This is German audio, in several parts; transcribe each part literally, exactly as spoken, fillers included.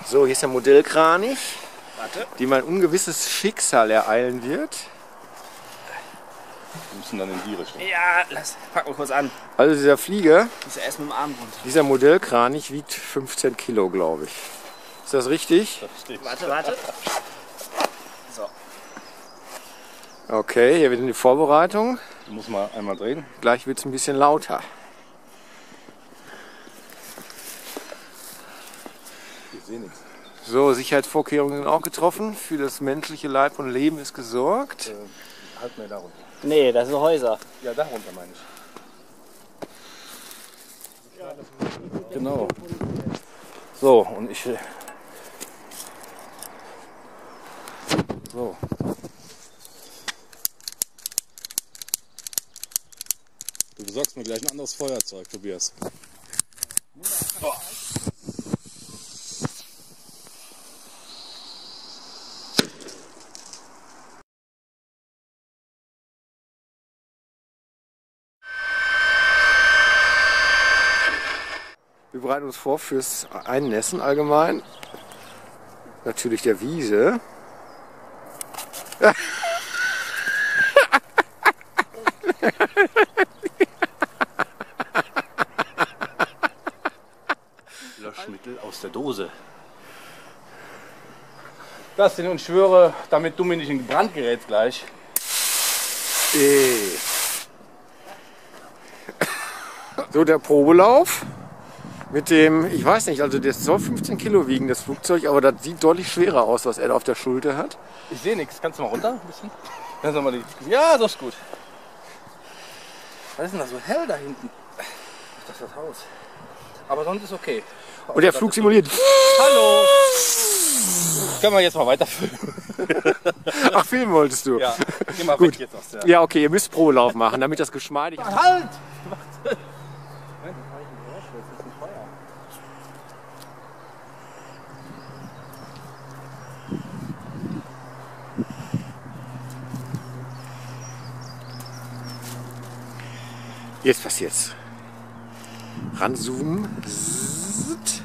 So, hier ist der Modellkranich, Warte. dem ein ungewisses Schicksal ereilen wird. Wir müssen dann in die Richtung. Ja, lass, pack mal kurz an. Also dieser Flieger, Muss ja erst mit dem Arm runter. dieser Modellkranich wiegt fünfzehn Kilo, glaube ich. Ist das richtig? Das steht. Warte, warte. So. Okay, hier wird die Vorbereitung. Du musst mal einmal drehen. Gleich wird es ein bisschen lauter. Ich sehe nichts. So, Sicherheitsvorkehrungen sind auch getroffen. Für das menschliche Leib und Leben ist gesorgt. Äh, halt mir da runter. Nee, das sind Häuser. Ja, da runter meine ich. Genau. So, und ich... So. Du besorgst mir gleich ein anderes Feuerzeug, Tobias. Oh. Wir bereiten uns vor fürs Einnässen allgemein. Natürlich der Wiese. Löschmittel aus der Dose. Das sind und schwöre, damit du mir nicht in Brand gerätst gleich. Äh. So, der Probelauf. Mit dem, ich weiß nicht, also das soll fünfzehn Kilo wiegen, das Flugzeug, aber das sieht deutlich schwerer aus, was er da auf der Schulter hat. Ich sehe nichts. Kannst du mal runter ein bisschen? Kannst du mal die... Ja, so ist gut. Was ist denn da so hell da hinten? Das ist das Haus. Aber sonst ist okay. Und der Flug simuliert. Hallo! Können wir jetzt mal weiterfilmen? Ach, filmen wolltest du? Ja, geh mal Gut. weg jetzt aus der... Ja, okay, ihr müsst Probelauf machen, damit das geschmeidig ist. Halt! Jetzt passiert's. Ranzoomen. Zzt.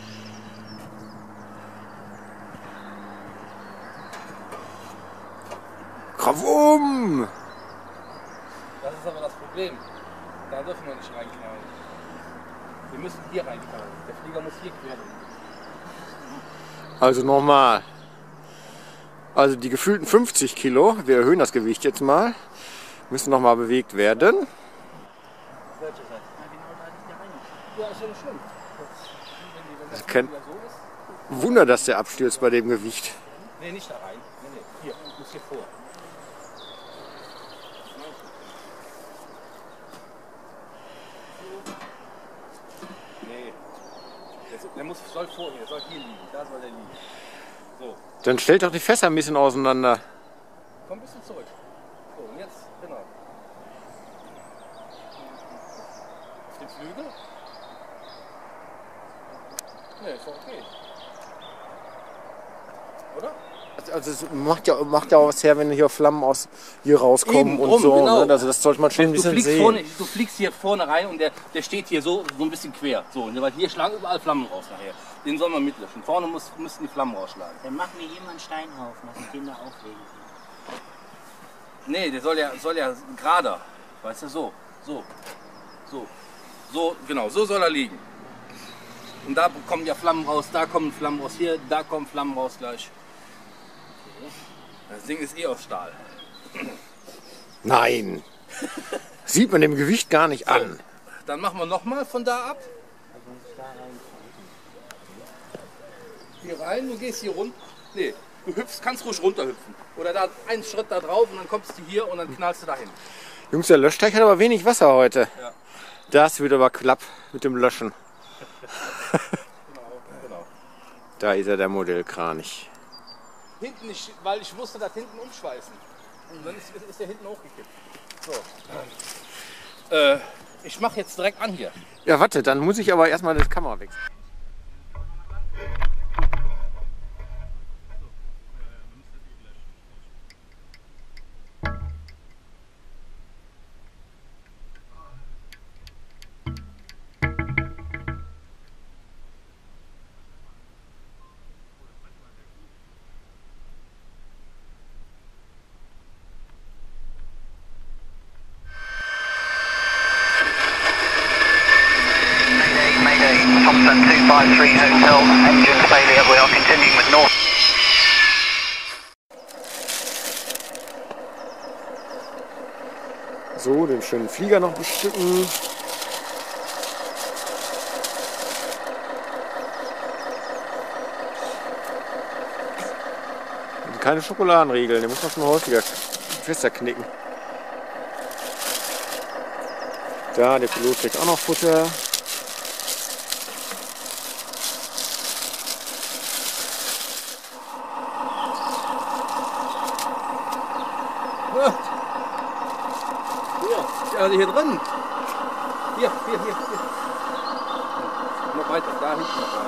Krawum! Das ist aber das Problem. Da dürfen wir nicht reinknallen. Wir müssen hier reinknallen. Der Flieger muss hier quer. Also nochmal. Also die gefühlten fünfzig Kilo, wir erhöhen das Gewicht jetzt mal, müssen nochmal bewegt werden. Welche Seite? Ja, ist ja nicht schlimm. Das kein Wunder, dass der abstürzt bei dem Gewicht. Nee, nicht da rein. Nee, nee. Hier, du musst hier vor. Nee. Der, der muss, soll vor hier, soll hier liegen. Da soll der liegen. So. Dann stellt doch die Fässer ein bisschen auseinander. Komm ein bisschen zurück. So, und jetzt, genau. Auf den Flügel? Nee, ist doch okay. Oder? Also es macht ja, macht ja auch was her, wenn hier Flammen aus hier rauskommen Eben, und drum, so. genau. Ne? Also das sollte man schon ein Du bisschen fliegst, sehen. vorne, du fliegst hier vorne rein und der, der steht hier so, so ein bisschen quer. So, und weil hier schlagen überall Flammen raus nachher. Den soll man mitlöschen. Vorne muss, müssen die Flammen rausschlagen. Dann machen wir hier mal einen Steinhaufen, dass ich den da auflegen kann. Nee, der soll ja, soll ja gerader. Weißt du, so, so, so, so, genau, so soll er liegen. Und da kommen ja Flammen raus, da kommen Flammen raus, hier, da kommen Flammen raus gleich. Das Ding ist eh aus Stahl. Nein. Sieht man dem Gewicht gar nicht an. Dann machen wir nochmal von da ab. Hier rein, du gehst hier runter. Nee, du hüpfst, kannst ruhig runterhüpfen. Oder da einen Schritt da drauf und dann kommst du hier und dann knallst du dahin. Jungs, der Löschteich hat aber wenig Wasser heute. Ja. Das wird aber klapp mit dem Löschen. Genau, genau. Da ist er, der Modellkranich. Hinten nicht, weil ich musste das hinten umschweißen. Und dann ist, ist der hinten hochgekippt. So. Äh, ich mache jetzt direkt an hier. Ja, warte, dann muss ich aber erstmal das Kamera wechseln. five three Hotel, engine failure, we are continuing with north. So, den schönen Flieger noch bestücken. Und keine Schokoladenriegel, den muss man schon häufiger fester knicken. Da, der Pilot kriegt auch noch Futter. Also hier drin. Hier, hier, hier, hier. Noch weiter, da hinten noch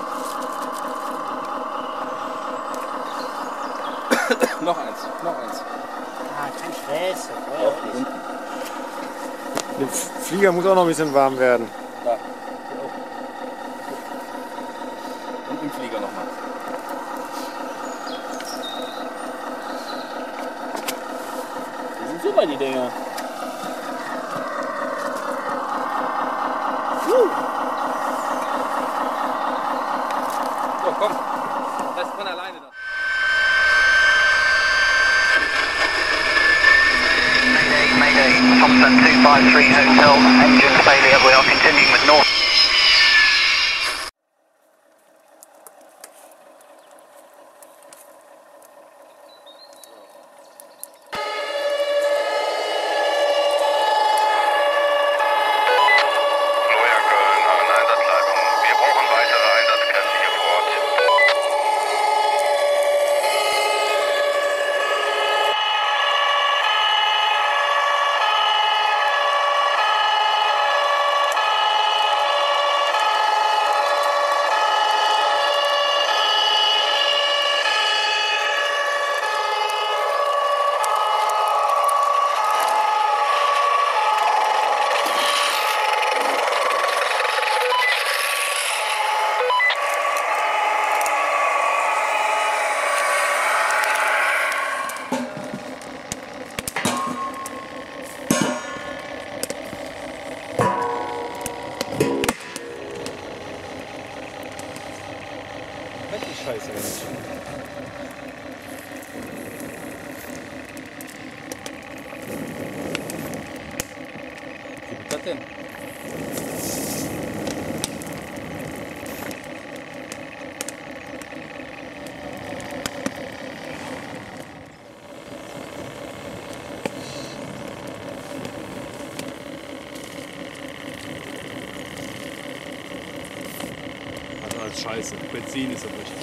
rein. Noch eins, noch eins. Ah, kein Stress. Doch, unten. Der Flieger muss auch noch ein bisschen warm werden. Da. Hier auch. Und im Flieger nochmal. Die sind super, die Dinger. So, komm. Lass von alleine da. Mayday, Mayday, Thompson two five three Hotel, engine failure, we are continuing with north. Scheiße, Mensch. Wie geht das denn? Also scheiße, Benzin ist das richtig.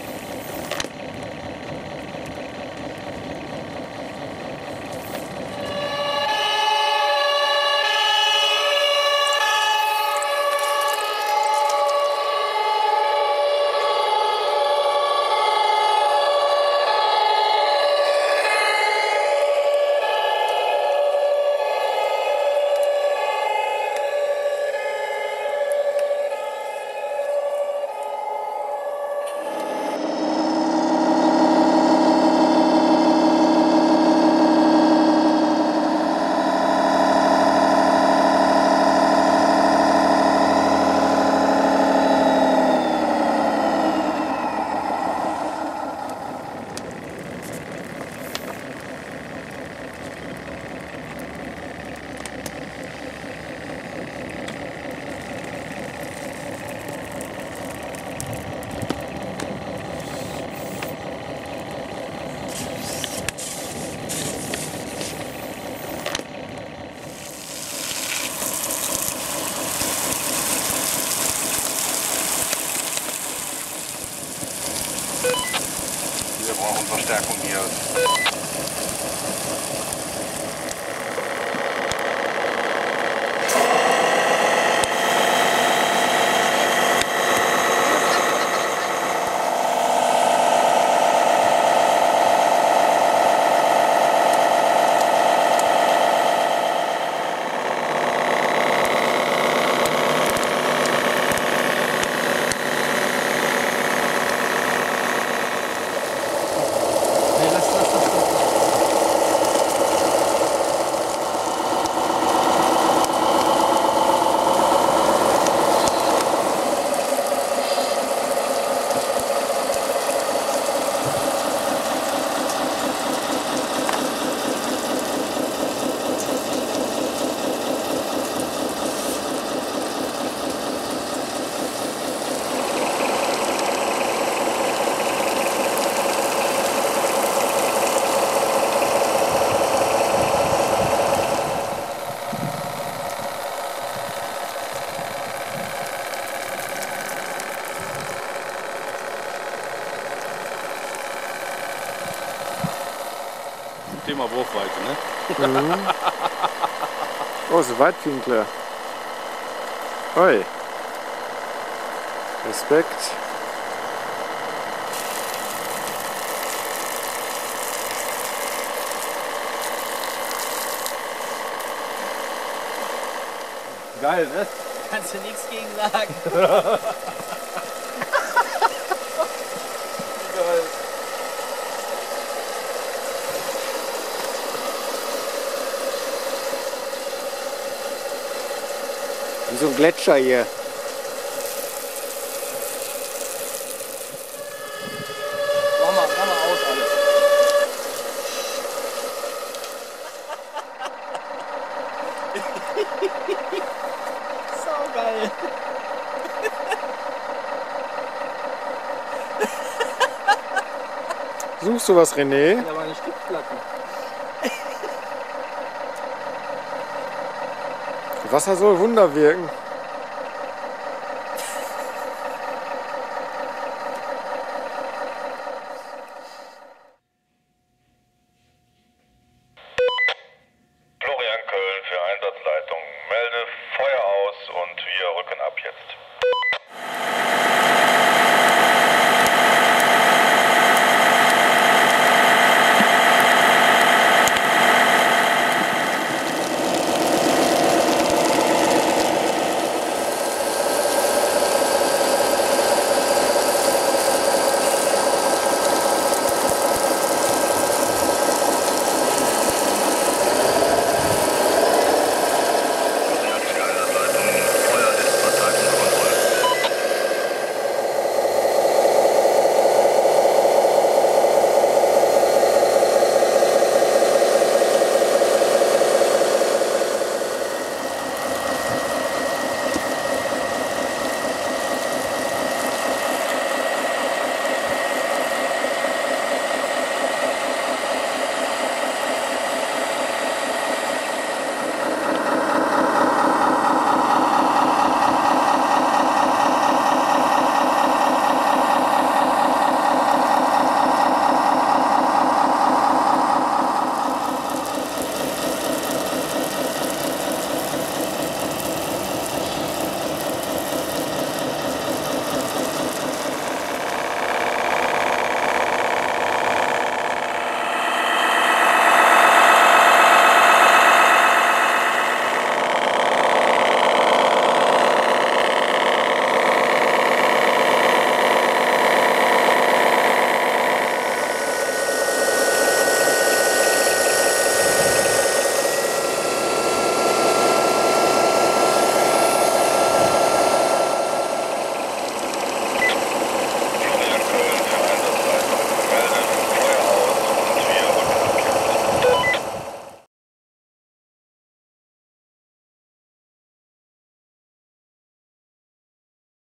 Wir brauchen Verstärkung hier. Thema Wurfweite, ne? Mhm. Oh, so Weitwinkler. Oi. Respekt. Geil, ne? Kannst du nichts gegen sagen. Wie so ein Gletscher hier. Mach mal, mach mal aus alles. Saugeil. Suchst du was, René? Ja, meine Stützplatten. Wasser soll Wunder wirken.